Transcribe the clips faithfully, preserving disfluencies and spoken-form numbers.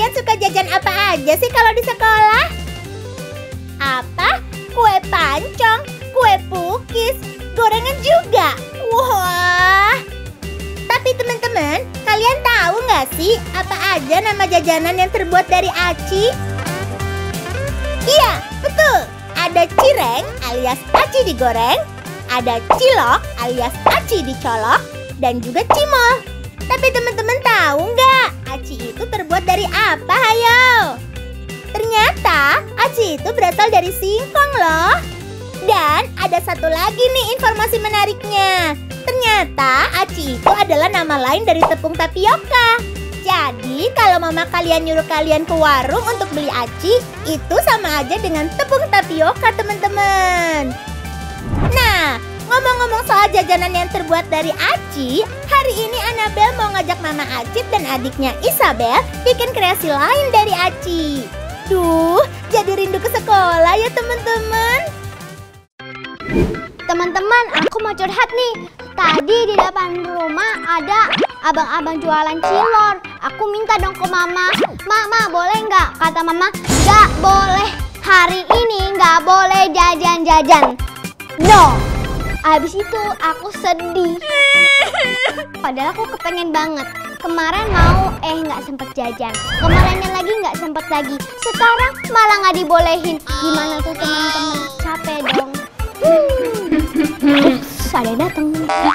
Kalian suka jajan apa aja sih kalau di sekolah? Apa? Kue pancong, kue pukis, gorengan juga. Wah. Tapi teman-teman, kalian tahu nggak sih apa aja nama jajanan yang terbuat dari aci? Iya, betul. Ada cireng alias aci digoreng, ada cilok alias aci dicolok, dan juga cimol. Tapi teman-teman tahu nggak, aci itu terbuat dari apa, hayo? Ternyata aci itu berasal dari singkong loh. Dan ada satu lagi nih informasi menariknya. Ternyata aci itu adalah nama lain dari tepung tapioka. Jadi kalau mama kalian nyuruh kalian ke warung untuk beli aci, itu sama aja dengan tepung tapioka teman-teman. Nah, ngomong-ngomong soal jajanan yang terbuat dari aci, hari ini Annabelle mau ngajak Mama Acit dan adiknya Isabel bikin kreasi lain dari aci. Duh, jadi rindu ke sekolah ya teman-teman. Teman-teman, aku mau curhat nih. Tadi di depan rumah ada abang-abang jualan cilor. Aku minta dong ke Mama. Mama, boleh nggak? Kata Mama, nggak boleh. Hari ini nggak boleh jajan-jajan. No. Habis itu aku sedih. Padahal aku kepengen banget. Kemarin mau, eh nggak sempet jajan. Kemarinnya lagi nggak sempet lagi. Sekarang malah nggak dibolehin. Gimana tuh teman-teman? Capek dong. Ups, ada yang datang.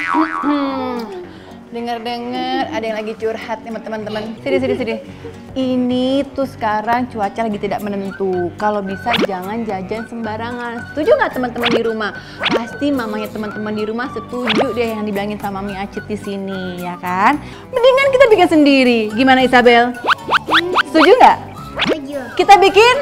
Dengar-dengar ada yang lagi curhat nih teman-teman. Sini, sini, sini. Ini tuh sekarang cuaca lagi tidak menentu. Kalau bisa jangan jajan sembarangan. Setuju nggak teman-teman di rumah? Pasti mamanya teman-teman di rumah setuju deh yang dibilangin sama Mami Acit di sini, ya kan? Mendingan kita bikin sendiri. Gimana Isabel? Setuju nggak? Setuju. Kita bikin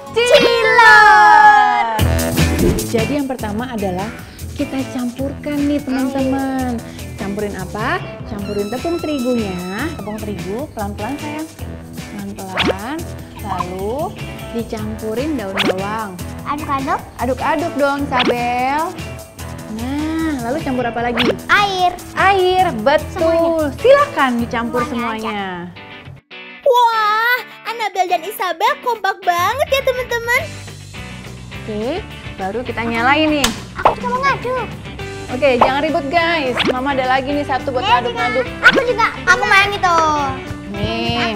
cilor. Jadi yang pertama adalah kita campurkan nih teman-teman. Campurin apa? Campurin tepung terigunya. Tepung terigu pelan-pelan sayang. Pelan-pelan. Lalu dicampurin daun bawang. Aduk-aduk. Aduk-aduk dong Isabel. Nah, lalu campur apa lagi? Air. Air, betul. Semuanya. Silakan dicampur Semuanya semuanya. Wah, Annabelle dan Isabel kompak banget ya teman-teman. Oke, baru kita nyalain nih. Aku juga mau ngaduk. Oke, jangan ribut guys. Mama ada lagi nih satu buat ngaduk-ngaduk. Aku juga. Aku mau yang itu. Nih.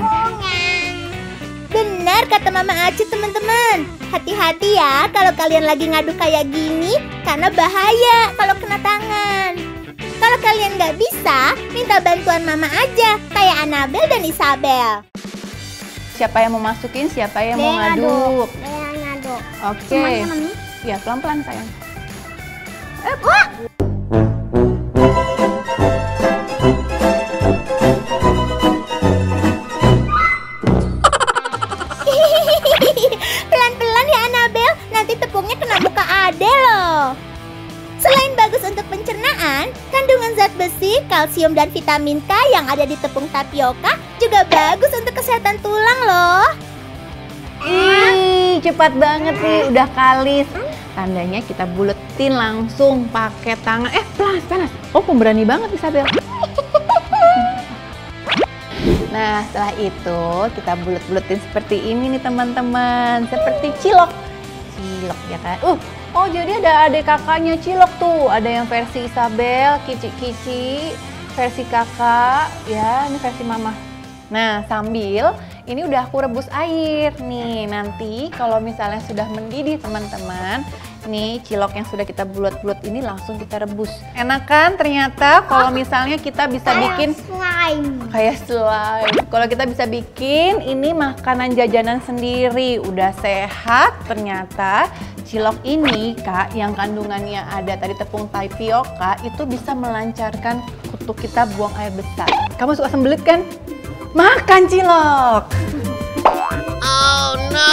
Benar kata Mama Acit teman-teman. Hati-hati ya kalau kalian lagi ngaduk kayak gini, karena bahaya kalau kena tangan. Kalau kalian nggak bisa, minta bantuan Mama aja, kayak Annabelle dan Isabel. Siapa yang mau masukin, siapa yang mau Dia ngaduk. Dia ngaduk. Oke. Semuanya, Mami? Ya, pelan-pelan sayang. Eh, wah. Pelan-pelan ya Annabelle, nanti tepungnya kena muka Ade loh. Selain bagus untuk pencernaan, kandungan zat besi, kalsium, dan vitamin K yang ada di tepung tapioka juga bagus untuk kesehatan tulang loh. Ih, cepat banget nih, udah kalis. Tandanya kita buletin langsung pakai tangan. Eh, panas, panas. Oh, pemberani banget Isabel. Nah, setelah itu kita bulet-buletin seperti ini nih teman-teman. Seperti cilok. Cilok ya kan? Uh, oh jadi ada adik kakaknya cilok tuh. Ada yang versi Isabel, kici-kici, versi kakak, ya ini versi mama. Nah, sambil ini udah aku rebus air nih. Nanti kalau misalnya sudah mendidih teman-teman, nih cilok yang sudah kita bulat-bulat ini langsung kita rebus. Enak kan ternyata kalau misalnya kita bisa bikin slime. Kayak slime. Kalau kita bisa bikin ini makanan jajanan sendiri, udah sehat ternyata. Cilok ini Kak yang kandungannya ada tadi tepung tapioka itu bisa melancarkan kutu kita buang air besar. Kamu suka sembelit kan? Makan cilok. Oh no.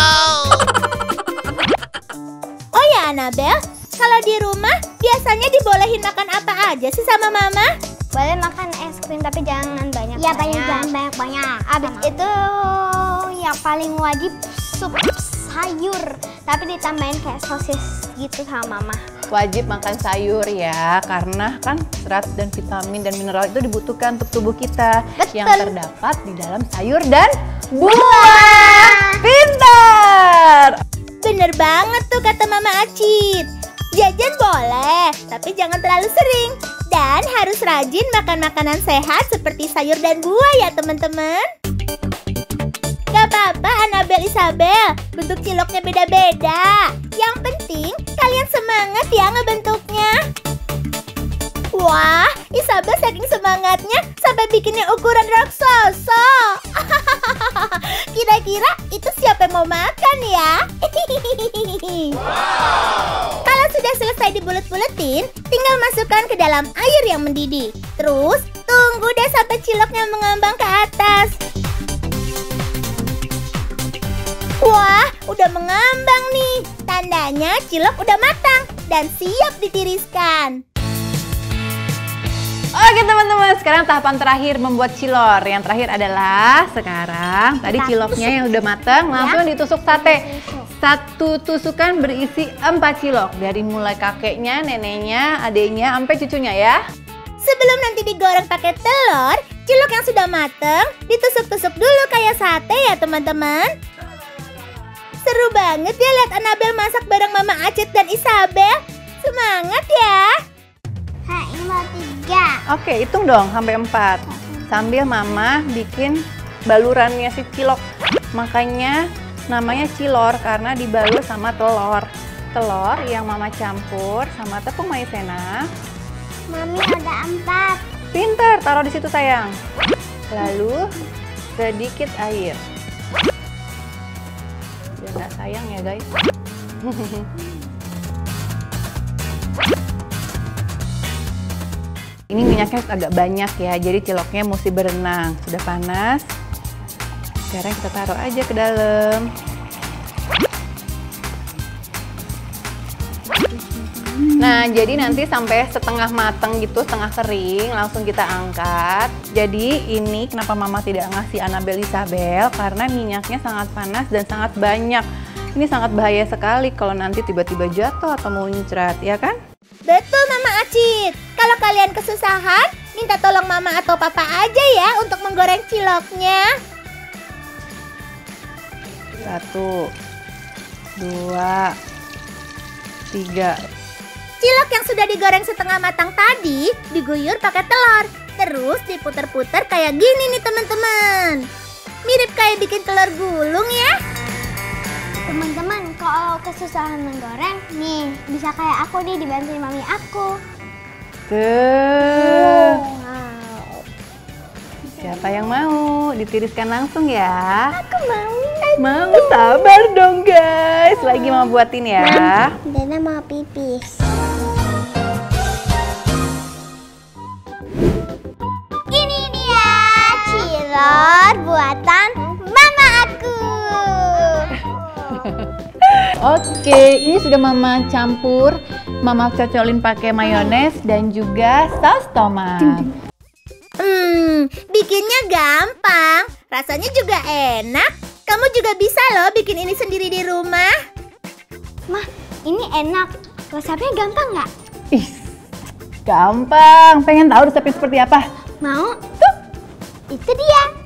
Oh ya Annabelle, kalau di rumah biasanya dibolehin makan apa aja sih sama Mama? Boleh makan es krim tapi jangan banyak. Iya banyak, jangan banyak-banyak. Abis itu yang paling wajib sup sayur, tapi ditambahin kayak sosis gitu sama Mama. wajib makan sayur ya, karena kan serat dan vitamin dan mineral itu dibutuhkan untuk tubuh kita. Betul. Yang terdapat di dalam sayur dan buah. Pintar! Bener banget tuh kata Mama Acit. Jajan boleh, tapi jangan terlalu sering. Dan harus rajin makan makanan sehat seperti sayur dan buah ya teman-teman. Gak apa-apa Annabelle Isabel, bentuk ciloknya beda-beda. Yang penting kalian semangat ya ngebentuknya. Wah, Isabel saking semangatnya sampai bikinnya ukuran raksasa. Kira-kira itu siapa yang mau makan ya? Kalau sudah selesai dibulet-buletin, tinggal masukkan ke dalam air yang mendidih. Terus tunggu deh sampai ciloknya mengambang ke atas. Wah, udah mengambang nih. Tandanya cilok udah matang dan siap ditiriskan. Oke teman-teman, sekarang tahapan terakhir membuat cilor. Yang terakhir adalah sekarang tadi ciloknya yang udah matang langsung ditusuk sate. Satu tusukan berisi empat cilok, dari mulai kakeknya, neneknya, adiknya, sampai cucunya ya. Sebelum nanti digoreng pakai telur, cilok yang sudah matang ditusuk-tusuk dulu kayak sate ya teman-teman. Seru banget ya lihat Annabelle masak bareng Mama Acit dan Isabel. Semangat ya. Hah, ini mau tiga. Oke, hitung dong sampai empat. Sambil Mama bikin balurannya si cilok. Makanya namanya cilor karena dibalur sama telur. Telur yang Mama campur sama tepung maizena. Mami ada empat. Pinter, taruh di situ sayang. Lalu sedikit air. Biar nggak sayang ya guys. Ini minyaknya agak banyak ya, jadi ciloknya mesti berenang. Sudah panas. Sekarang kita taruh aja ke dalam. Nah, jadi nanti sampai setengah mateng gitu, setengah kering, langsung kita angkat. Jadi ini kenapa Mama tidak ngasih Annabelle Isabel, karena minyaknya sangat panas dan sangat banyak. Ini sangat bahaya sekali kalau nanti tiba-tiba jatuh atau muncrat, ya kan? Betul Mama Acit. Kalau kalian kesusahan, minta tolong Mama atau Papa aja ya untuk menggoreng ciloknya. Satu, dua, tiga. Cilok yang sudah digoreng setengah matang tadi diguyur pakai telur. Terus diputer-puter kayak gini nih teman-teman. Mirip kayak bikin telur gulung ya. Teman-teman, kalau kesusahan menggoreng, nih bisa kayak aku nih dibantuin mami aku. Tuh. Wow. Siapa yang mau? Ditiriskan langsung ya. Aku mau. Mau, sabar dong guys. Lagi mau buatin ya. Dena mau pipis. Ini dia cilor buatan mama aku. Oke, ini sudah Mama campur. Mama cocolin pakai mayones dan juga saus tomat. Hmm, bikinnya gampang. Rasanya juga enak. Kamu juga bisa loh bikin ini sendiri di rumah. Mah, ini enak. Resepnya gampang nggak? Ih, gampang. Pengen tahu resepnya seperti apa? Mau? Tuh, itu dia.